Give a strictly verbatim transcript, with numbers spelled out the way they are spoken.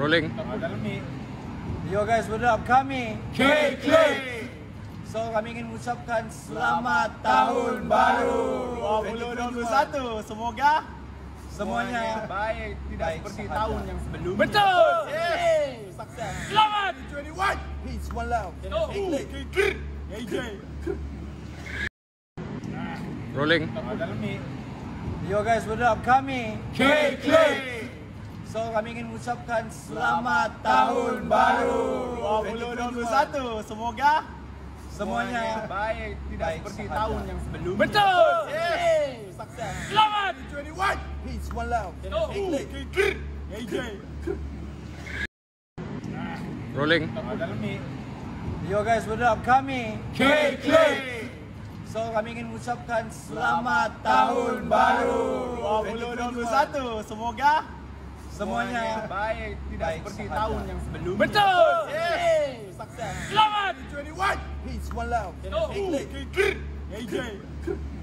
Rolling. Yo guys, what up? Kami K K. So kami ingin mengucapkan selamat tahun baru dua ribu dua puluh satu. Semoga semuanya baik, tidak baik seperti sahaja. tahun yang sebelumnya. Betul. Hey, sukses. Selamat. dua ribu dua puluh satu. peace, one love. Oh, K K. K J. Rolling. Yo guys, what up? Kami K K. So kami ingin mengucapkan selamat tahun baru dua ribu dua puluh satu. Semoga semuanya baik, tidak baik seperti sahaja. tahun yang sebelumnya. Betul. Hey, sukses. Selamat. dua ribu dua puluh satu. peace, one love. Oh, K K. K J. Rolling. Yo guys, what up? Kami K K. So kami ingin mengucapkan selamat tahun baru dua ribu dua puluh satu. Semoga semuanya baik, tidak baik seperti sahaja. tahun yang sebelumnya. Betul. Hey, sukses. Selamat. dua ribu dua puluh satu. peace, one love. Oh, K K. K J.